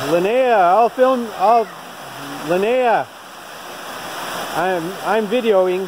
Linnea, Linnea, I'm videoing.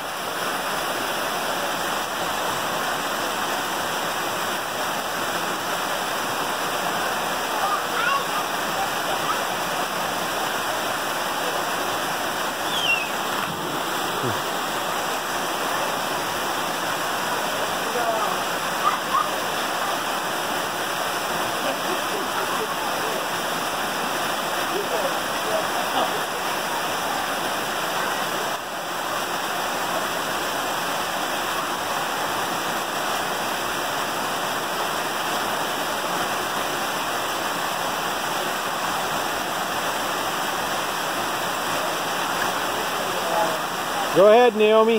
Go ahead, Naomi.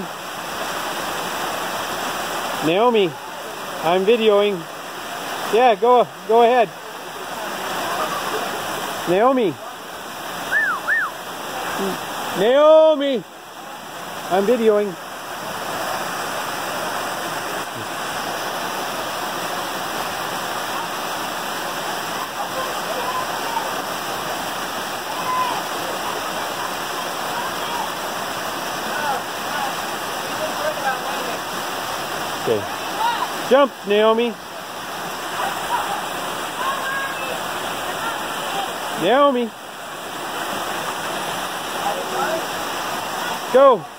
Naomi, I'm videoing. Yeah, go ahead. Naomi. Naomi, I'm videoing. Okay. Jump, Naomi. Naomi. Go.